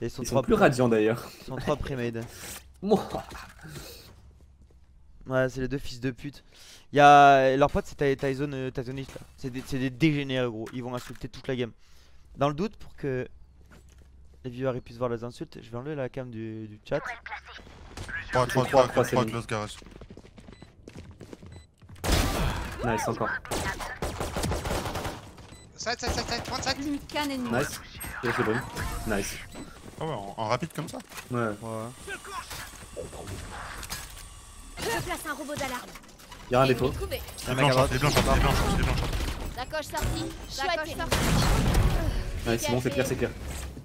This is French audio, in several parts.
Ils sont plus radiants d'ailleurs. Ils sont 3 pré-made. Ouais, c'est les deux fils de pute. Leur pote, c'est Tyson Tatonist là. C'est des dégénérés gros. Ils vont insulter toute la game. Dans le doute, pour que les viewers puissent voir les insultes, je vais enlever la cam du chat. 3 close garage. Nice, encore. Side, one side. Plus qu'un ennemi. Nice. Et c'est bon. Nice. Ah ouais, en rapide comme ça. Ouais. Je place un robot d'alarme. Y'a un défaut. Les blanches, les blanches. La coche sortie. La coche sortie. Ouais, c'est bon, c'est clair, c'est clair.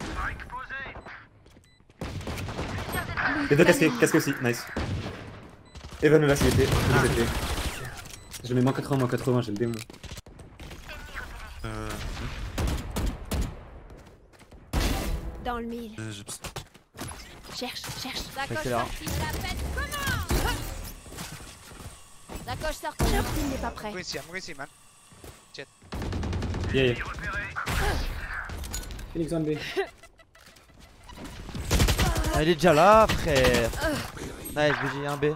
Les deux casques aussi, nice. Evan là, s'il était. Je mets moins 80, j'ai le démon. Dans le mille. Cherche. La coche sortie. La fête commence. La coche sortie. Leur team n'est pas prêt. I'm going to see, man. Yeah. Phoenix on B. Ah, il est déjà là, frère. Nice, BG, un B.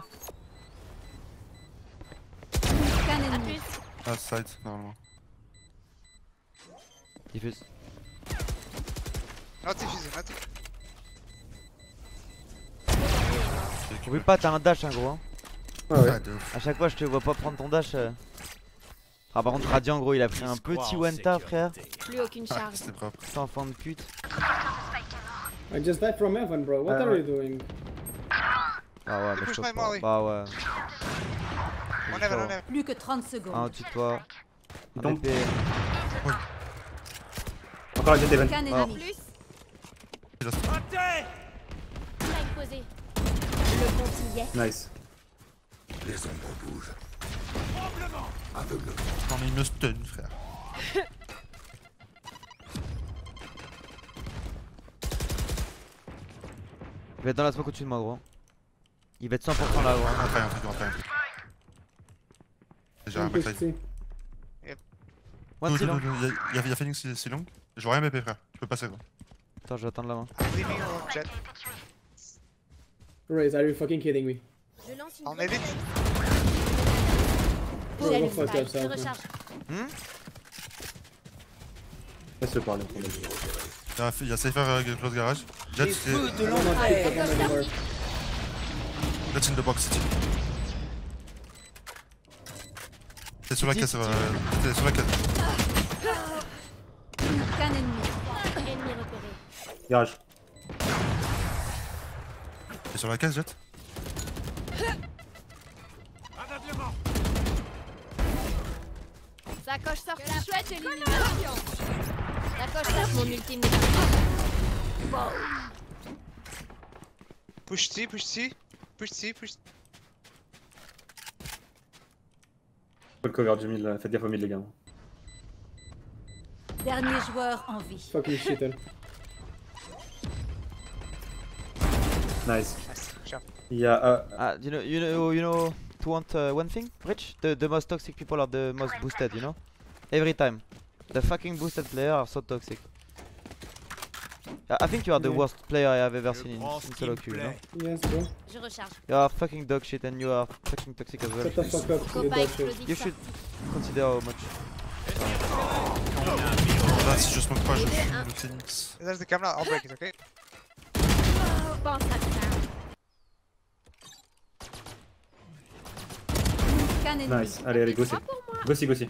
Qu'un ennemi. Ah, side, normalement. Diffuse. Not diffusing. Oublie pas, t'as un dash, hein, gros. Hein. Ouais. A chaque fois, je te vois pas prendre ton dash. Ah, par contre, Radiant, gros, il a pris un petit Wenta, frère. Plus aucune charge. C'est propre. Cet enfant de pute. I just died from heaven, bro. What are you doing? Ah ouais, mais je push peux my pas. molly. Bah ouais. On ever. Plus que 30 secondes. Un au-dessus de toi. Un Donc- épée. Encore la jet Evan. Qu'un ennemi. Plus. Là, Strike posé. Le compte y est. Nice. non, mais il me stun, frère. Il va être dans la smoke au-dessus de moi, gros. Il va être 100% là, gros. Un truc. Déjà un backside. One c'est long. Il y a Phoenix, c'est long. Je vois rien BP, frère. Tu peux passer, gros. Attends, je vais attendre la main. I'm leaving on jet. Raze, are you fucking kidding me? Je lance une On est vite. Bro, go fuck Je yourself. man. recharge. Laisse-le parler. Il y a Cypher close garage. Jet, c'est. I don't want to pick up on anymore. Let's in the box, city. C'est sur la caisse, c'est sur la caisse. Qu'un ennemi. Ennemi repéré. Garage. C'est sur la caisse, Jet. Sa coche sortie. Chouette élimination. La coche sortie. Mon ultime n'est pas prêt. Push C. Faut le cover du mid là, faites gaffe au mid les gars. Dernier joueur en vie. Fucking shitter. Nice. Sharp. Il y a. You know, to want one thing, Rich? The most toxic people are the most boosted, you know? Every time. The fucking boosted players are so toxic. I think you are the worst player I have ever seen in solo queue, you know? Yes, bro. Je recharge. You are fucking dog shit and you are fucking toxic as well. Shut the fuck up, you Copa dog shit. explosif. You should consider how much. Là, si je smoke pas, je fume le Phoenix. There's the camera. I'll break it, okay? Pense à ça. Qu'un ennemi. Nice. Allez, go Pas pour moi. Gossi.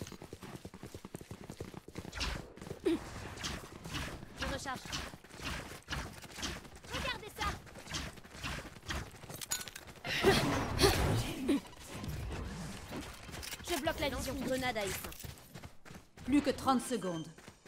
Je recharge. Regardez ça. Je bloque la vision. Grenade à essaim. Plus que 30 secondes.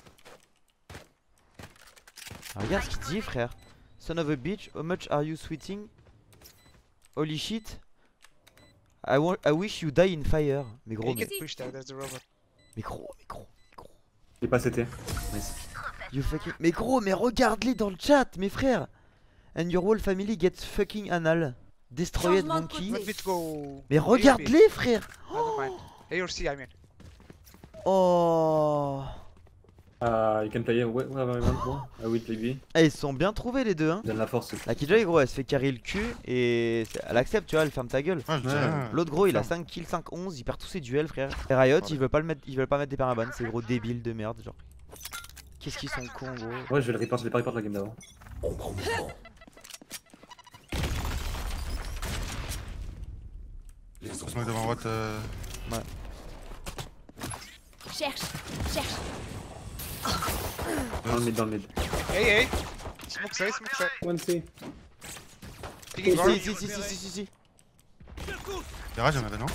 Ah, regarde ce qu'il dit, frère. Son of a bitch, how much are you sweating? Holy shit. I wish you die in fire. Mais gros, You mais, get pushed out. There's the robot. mais gros. J'ai pas CT. Nice. You fucking... Mais gros, mais regarde-les dans le chat, mes frères. And your whole family gets fucking anal. Destroyed Changement de monkey. côté. Let me go. Mais regarde-les, frère. Never mind. Hey, you're C, I mean. Oh. You can play whatever you want, bro. I will play B. Eh, ils se sont bien trouvés les deux, hein. Donne la force. La Killjoy, gros, elle se fait carry le cul et elle accepte, tu vois, elle ferme ta gueule. Ouais, je dirais. L'autre, gros, il a 5 kills, 5-11, il perd tous ses duels, frère. Et Riot, ils veulent pas mettre des permaban, c'est gros débile de merde, genre. Qu'est-ce qu'ils sont cons, gros. Ouais, je vais le report, je l'ai pas report la game d'avant. Smoke devant Watt. Cherche. Dans le mid. Hey. Smoke side. One C. Picking guard. Si. Garage, y'en avait non?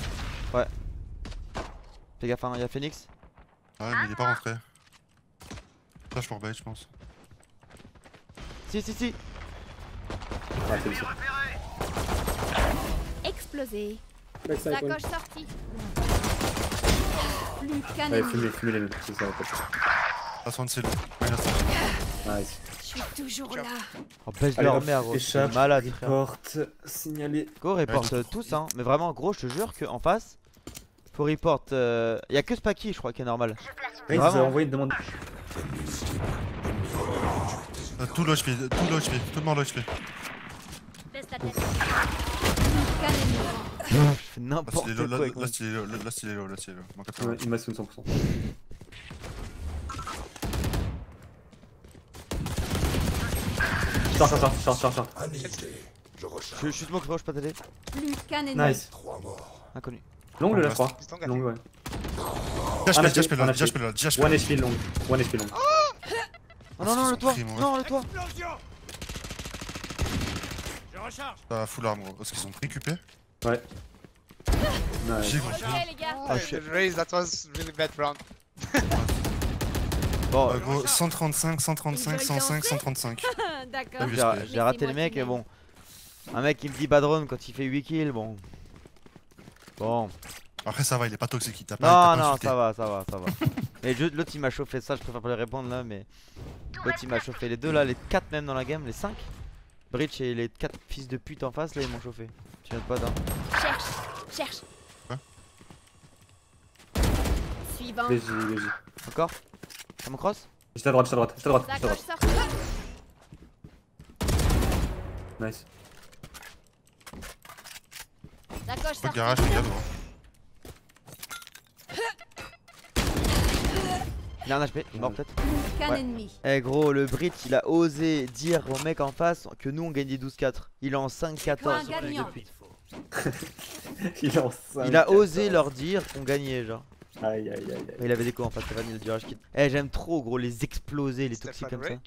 Fais gaffe, hein, y'a Phoenix. Ouais, mais il est pas rentré. Flash pour bait, je pense. Si. Ouais, c'est ça. Explosé. Backside one. Sacoche sortie. Plus qu'un Ouais, ennemi. fumer les mêmes, c'est ça en fait. Passe one seal. Nice. Je suis toujours là. Oh, baisse Allez, leur hop, mère, gros. échappe, C'est malade, frère. report, signaler. Go, report tous, hein. Mais vraiment, gros, je te jure qu'en face, faut report. Y'a que Spacky, je crois, qui est normal. Ils Vraiment. ont envoyé une demande. Tout low HP, tout le monde low HP. Baisse la tête. Plus qu'un ennemi. Je fais n'importe quoi avec moi. Là, il est low. Moins 80. Ouais, il m'a soon 100%. Short. Je suis smoke, frérot, je peux pas t'aider. Plus qu'un ennemi. Nice. Inconnu. Long le la 3. He's long, I Long, think. ouais. GHP là. 1 HP long. 1 HP long. Oh non, le toit. Crime, ouais. Non, le toit. Pas full arm, gros. Parce qu'ils sont récupérés. Ouais. Nice. J'ai Ok les gars. Ah, shit. The raise, that was really bad round. Bon, gros, 135, 105. D'accord. j'ai raté les mecs, et bon. Un mec qui me dit Badron quand il fait 8 kills, bon. Bon. Après, ça va, il est pas toxique. Il t'a pas. Non, insulté. ça va. Mais l'autre il m'a chauffé, ça je préfère pas lui répondre là, mais. L'autre il m'a chauffé, les deux là, les 4 même dans la game, les 5. Breach et les 4 fils de pute en face là, ils m'ont chauffé. Tu notes pas d'un. Cherche. Quoi? Suivant. VJ. Encore? Ça me crosse? Juste à droite. Sacoche sortie. Nice. Sacoche Pas de sortie. garage, les gars, gros. Il a un HP, il est mort peut-être. Plus qu'un Ouais. ennemi. Eh gros, le Brit il a osé dire au mec en face que nous on gagnait 12-4. Il est en 5-14 Point sur le gagnant. de pute. Il est en 5. Il a osé leur dire qu'on gagnait genre. Aïe. Il avait des coups en face, Stéphane, il a du rage kit. Eh j'aime trop gros les exploser, les toxiques Stéphane comme ça. Ray.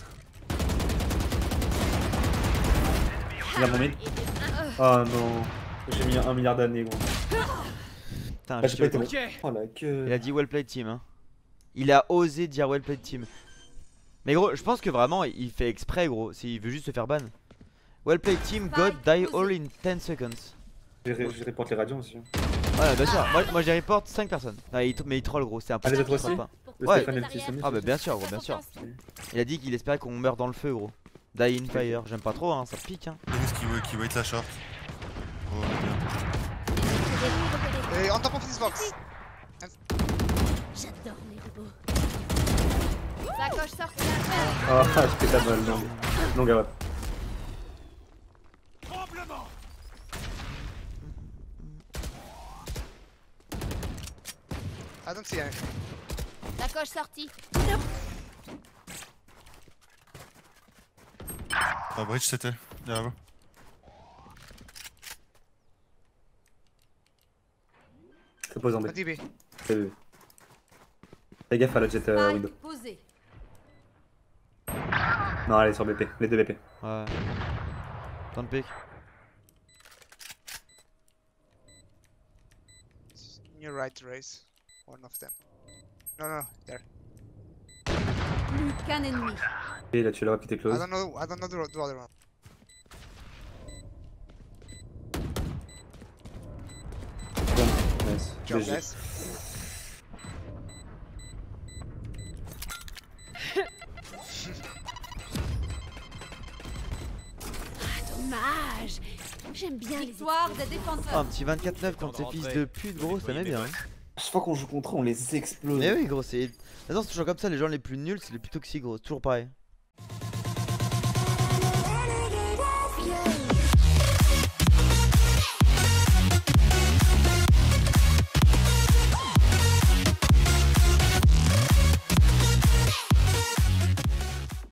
Il a mon mid. Oh non. J'ai mis 1 milliard d'années gros. Putain, Ah, j'ai pas été bon. bon. Oh la queue. Il a dit well played team hein. Il a osé dire well played team. Mais gros, je pense que vraiment il fait exprès gros, il veut juste se faire ban. Well played team, God die all in 10 seconds. Je reporte les radios aussi. Ouais bien sûr, moi j'ai report 5 personnes. Non, mais il troll gros, c'est un peu. Allez, toi aussi. pas. Le Ouais. Stéphane et le petit Samy. Ah bah bien sûr gros, bien sûr. Il a dit qu'il espérait qu'on meurt dans le feu gros. Die in fire, j'aime pas trop hein, ça pique hein. Phoenix qui wait la short. Oh, bien. Hey, on top of this box. J'adore les robots. Sacoche sortie. Oh, je fais ta balle, long à I don't see anything. Sacoche sortie. Ah, Bridge, c'était. Là-bas. Je pose en B. A DB. Fais gaffe à la jet window. Posé. Non, elle est sur BP. Les deux BP. Ouais. Don't pick. In your right, raise. One of them. No, there. Plus qu'un ennemi. Et là, tu l'as qui t'es I close. don't know the other one. Nice. Job, GG. guys. Dommage. J'aime bien les victoires des Oh, défenseurs. un petit 24-9 contre ces fils de pute gros, ça met bien hein. Chaque fois qu'on joue contre eux, on les explose. Mais oui gros, Attends, c'est toujours comme ça, les gens les plus nuls, c'est les plus toxiques, gros. C'est toujours pareil.